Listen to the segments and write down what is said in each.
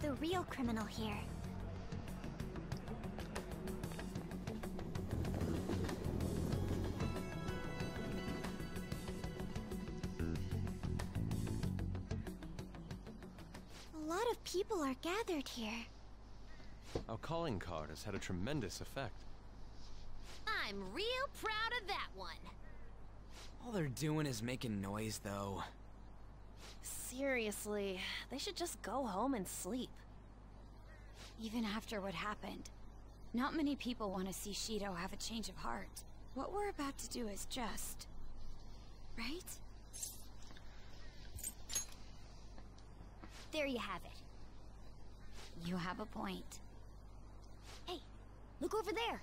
the real criminal here? A lot of people are gathered here. Our calling card has had a tremendous effect. I'm real proud of that one. All they're doing is making noise, though. Seriously, they should just go home and sleep. Even after what happened, not many people want to see Shido have a change of heart. What we're about to do is just... right? There you have it. You have a point. Hey, look over there.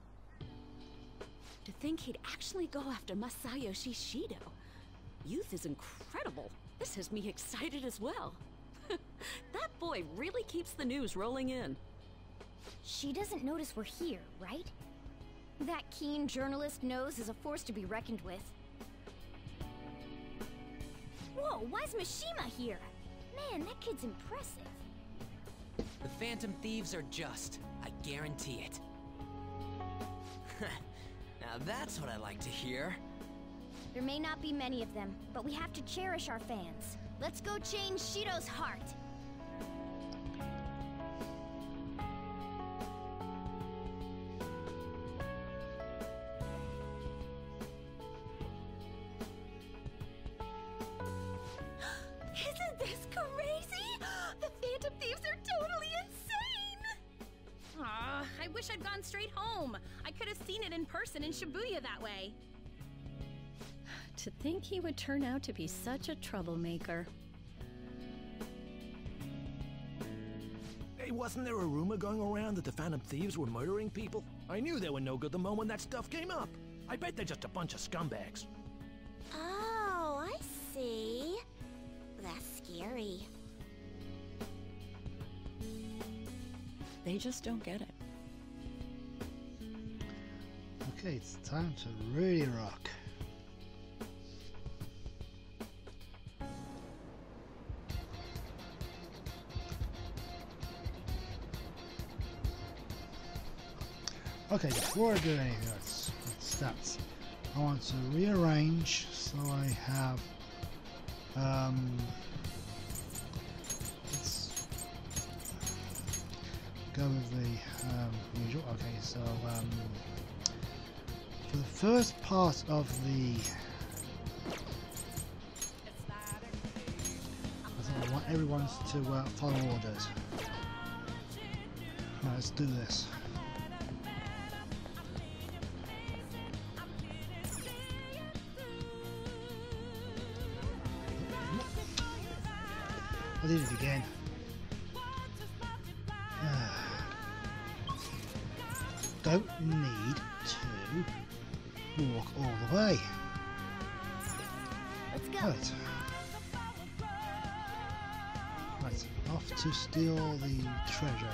To think he'd actually go after Masayoshi Shido. Youth is incredible. This has me excited as well. That boy really keeps the news rolling in. She doesn't notice we're here, right? That keen journalist knows is a force to be reckoned with. Whoa, why's Mishima here? Man, that kid's impressive. The Phantom Thieves are just. I guarantee it. Now that's what I like to hear. There may not be many of them, but we have to cherish our fans. Let's go change Shido's heart. Isn't this crazy? The Phantom Thieves are totally insane! I wish I'd gone straight home. I could have seen it in person in Shibuya that way. To think he would turn out to be such a troublemaker. Hey, wasn't there a rumor going around that the Phantom Thieves were murdering people? I knew they were no good the moment that stuff came up. I bet they're just a bunch of scumbags. Oh, I see. That's scary. They just don't get it. Okay, it's time to really rock. Okay, before I do anything else with stats, I want to rearrange so I have let's go with the usual. Okay, so for the first part of the I want everyone to follow orders. Right, let's do this. I did it again. Don't need to walk all the way. Let's go. Right, off to steal the treasure.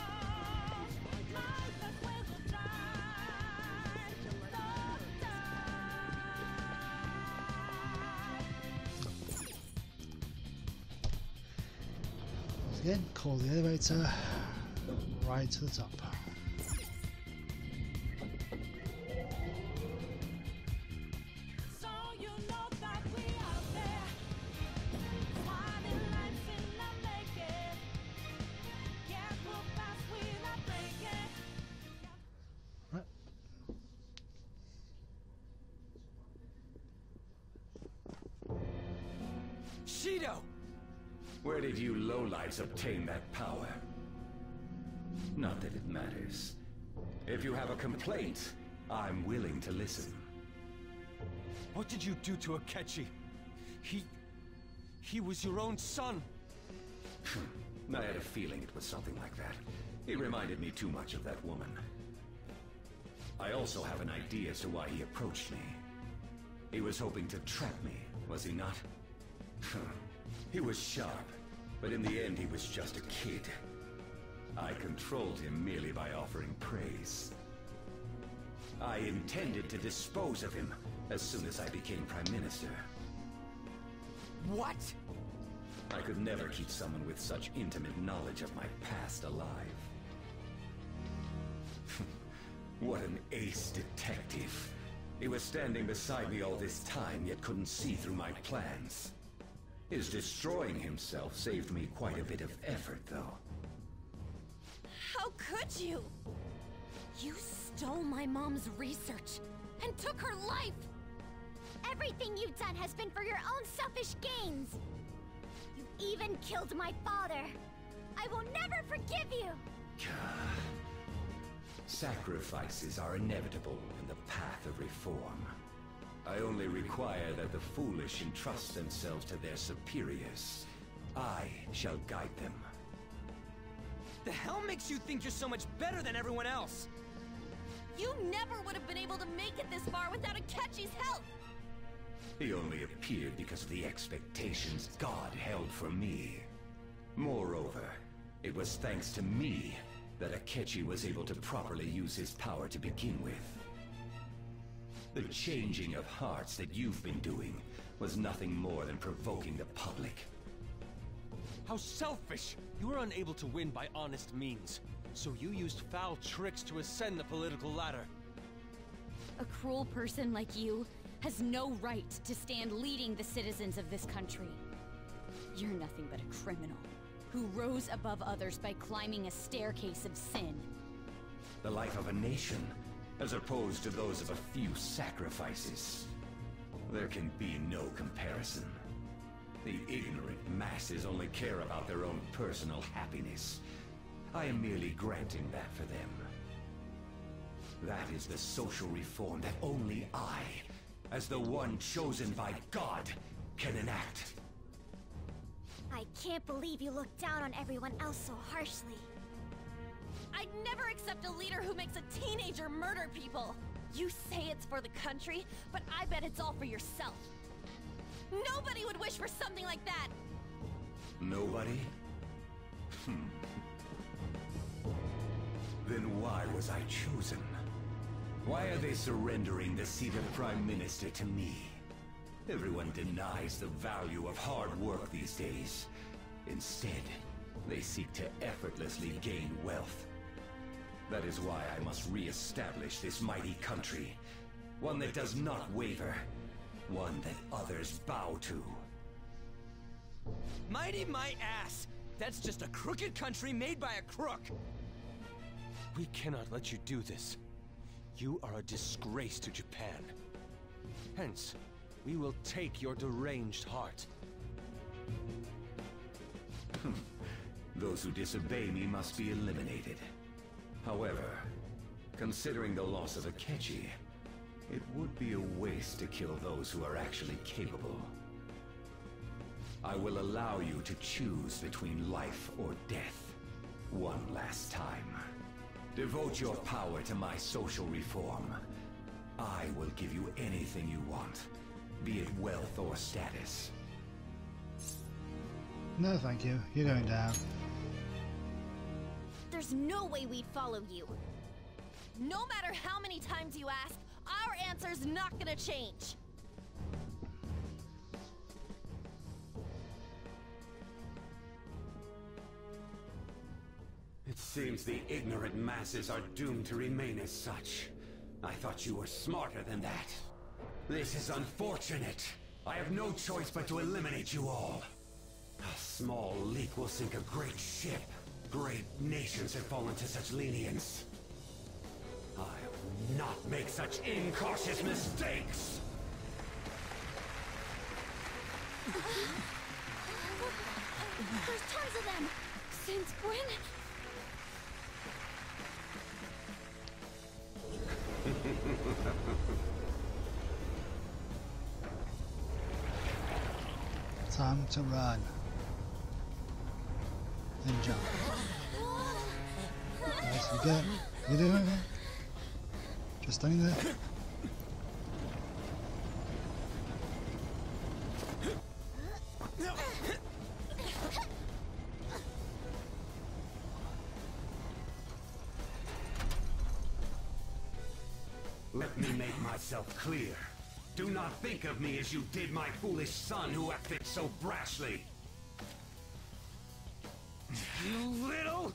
Again, call the elevator right to the top. Right. Shido! Where did you lowlifes obtain that power? Not that it matters. If you have a complaint, I'm willing to listen. What did you do to Akechi? He was your own son. I had a feeling it was something like that. He reminded me too much of that woman. I also have an idea as to why he approached me. He was hoping to trap me, was he not? He was sharp, but in the end he was just a kid. I controlled him merely by offering praise. I intended to dispose of him as soon as I became Prime Minister. What? I could never keep someone with such intimate knowledge of my past alive. What an ace detective. He was standing beside me all this time, yet couldn't see through my plans. His destroying himself saved me quite a bit of effort, though. How could you? You stole my mom's research and took her life! Everything you've done has been for your own selfish gains! You even killed my father! I will never forgive you! Sacrifices are inevitable in the path of reform. I only require that the foolish entrust themselves to their superiors. I shall guide them. The hell makes you think you're so much better than everyone else? You never would have been able to make it this far without Akechi's help! He only appeared because of the expectations God held for me. Moreover, it was thanks to me that Akechi was able to properly use his power to begin with. The changing of hearts that you've been doing was nothing more than provoking the public. How selfish! You were unable to win by honest means, so you used foul tricks to ascend the political ladder. A cruel person like you has no right to stand leading the citizens of this country. You're nothing but a criminal who rose above others by climbing a staircase of sin. The life of a nation, as opposed to those of a few sacrifices. There can be no comparison. The ignorant masses only care about their own personal happiness. I am merely granting that for them. That is the social reform that only I, as the one chosen by God, can enact. I can't believe you look down on everyone else so harshly. I'd never accept a leader who makes a teenager murder people! You say it's for the country, but I bet it's all for yourself. Nobody would wish for something like that! Nobody? Then why was I chosen? Why are they surrendering the seat of Prime Minister to me? Everyone denies the value of hard work these days. Instead, they seek to effortlessly gain wealth. That is why I must re-establish this mighty country. One that does not waver. One that others bow to. Mighty my ass! That's just a crooked country made by a crook! We cannot let you do this. You are a disgrace to Japan. Hence, we will take your deranged heart. Those who disobey me must be eliminated. However, considering the loss of Akechi, it would be a waste to kill those who are actually capable. I will allow you to choose between life or death. One last time. Devote your power to my social reform. I will give you anything you want, be it wealth or status. No, thank you. You're going down. There's no way we'd follow you. No matter how many times you ask, our answer's not gonna change. It seems the ignorant masses are doomed to remain as such. I thought you were smarter than that. This is unfortunate. I have no choice but to eliminate you all. A small leak will sink a great ship. Great nations have fallen to such lenience. I will not make such incautious mistakes! There's tons of them! Since when? Time to run. Then jump. Nice, you get it. You doing it? Just staying there. Let me make myself clear. Do not think of me as you did my foolish son who acted so brashly. You little...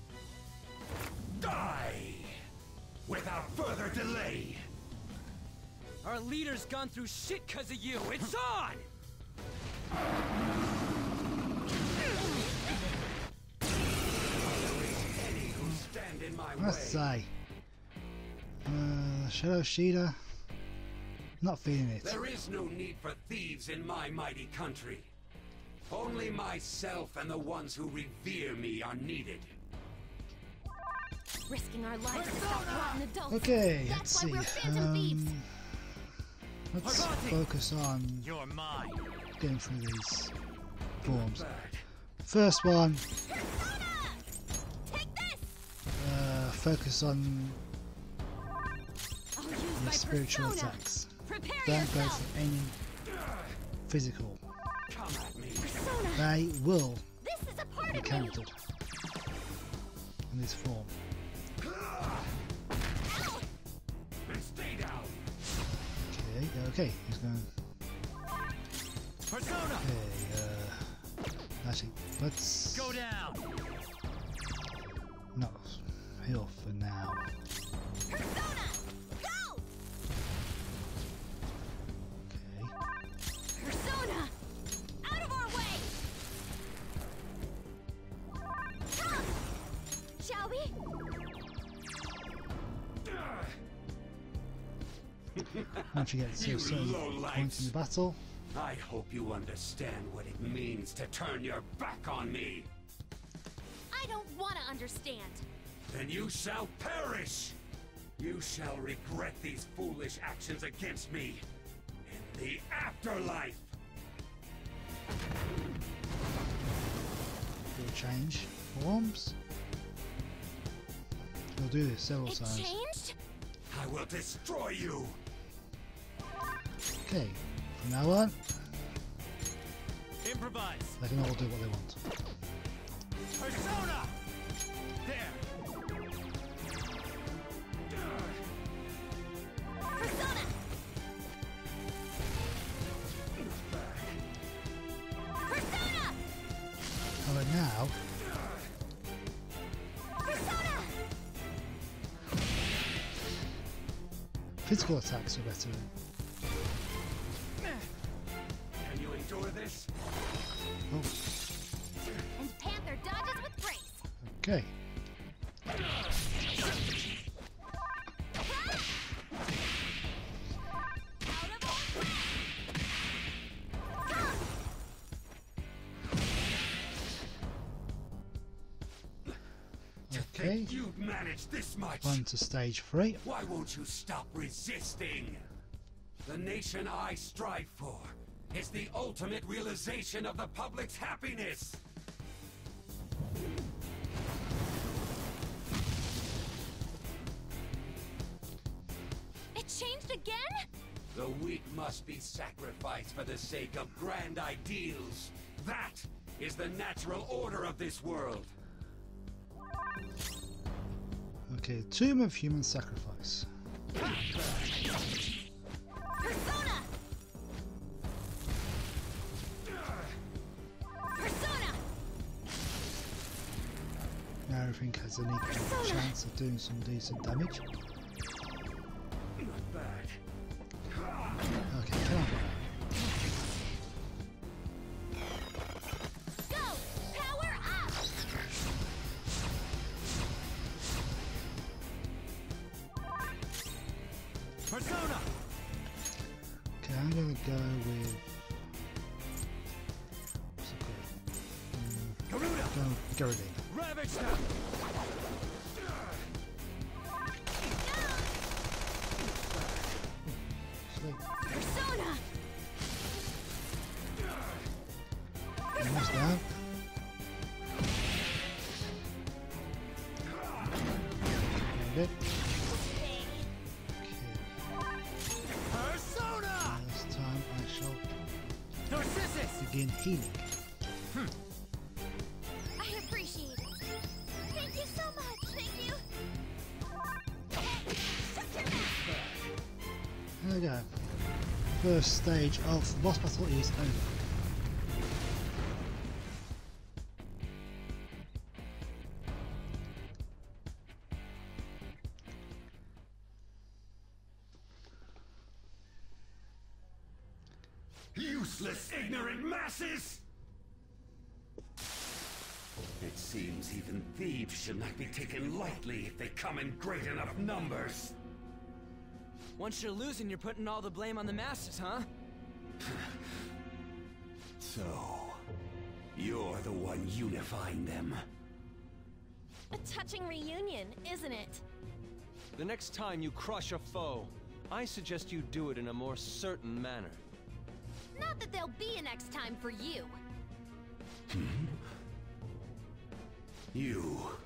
Die! Without further delay! Our leader's gone through shit because of you. It's on! Stand in my Let's say. Shadow Shida. Not feeling it. There is no need for thieves in my mighty country. Only myself and the ones who revere me are needed. Risking our lives to stop rotten adults. Okay, let's That's why see. we're phantom thieves. Let's focus on You're mine. getting through these forms. First one, Persona! Take this! focus on I'll use your my spiritual persona. attacks. Prepare Don't go yourself. for any physical. Come at me. Persona. They will This is a part be of me. countered in this form. Ow! And stay down. Okay, he's going. Persona! Okay, actually, let's Go down! not heal for now. Persona! Go! Okay. Persona! Out of our way! Come! Shall we? Once you get to You a certain lowlifes. point in the battle, I hope you understand what it means to turn your back on me. I don't want to understand. Then you shall perish! You shall regret these foolish actions against me in the afterlife! you'll change forms. We'll do this several It times. changed? I will destroy you! Okay, from now on, Improvise! they can all do what they want. Persona! There! Persona! Persona! How about now? Persona! Physical attacks are better. Can you endure this? Oh, And Panther dodges with grace. okay. Out of our way! Come! Okay. You'd manage this much! On to stage 3. Why won't you stop resisting? The nation I strive for is the ultimate realization of the public's happiness! It changed again? The weak must be sacrificed for the sake of grand ideals. That is the natural order of this world. Okay, Tomb of Human Sacrifice. Persona! Persona! Now everything has an equal chance of doing some decent damage. Not bad. Okay, come on. Go! Power up! Persona! Okay, I'm gonna go with. What's it called? Garuda! Go with Garuda. Ravage them! Sleep. Persona! Almost down. And it. Okay. Persona! This time I shall Narcissus! begin healing. I appreciate it. Thank you so much. Thank you. Shut your mouth. There we go. First stage of the boss battle is over. Useless, ignorant masses! It seems even thieves should not be taken lightly if they come in great enough numbers. Once you're losing, you're putting all the blame on the masses, huh? So, you're the one unifying them. A touching reunion, isn't it? The next time you crush a foe, I suggest you do it in a more certain manner. Not that there'll be a next time for you. You're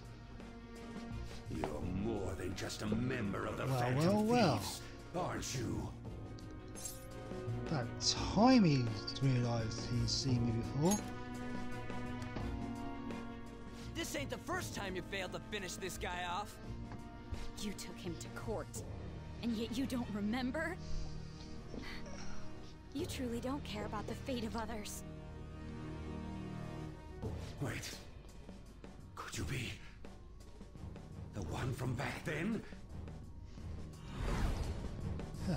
more than just a member of the Phantom Thieves, aren't you? That time he's realised he's seen me before. This ain't the first time you failed to finish this guy off. You took him to court, and yet you don't remember? You truly don't care about the fate of others. Wait. Could you be the one from back then? Huh.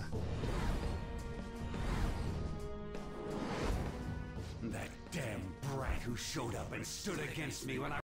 That damn brat who showed up and stood against me when I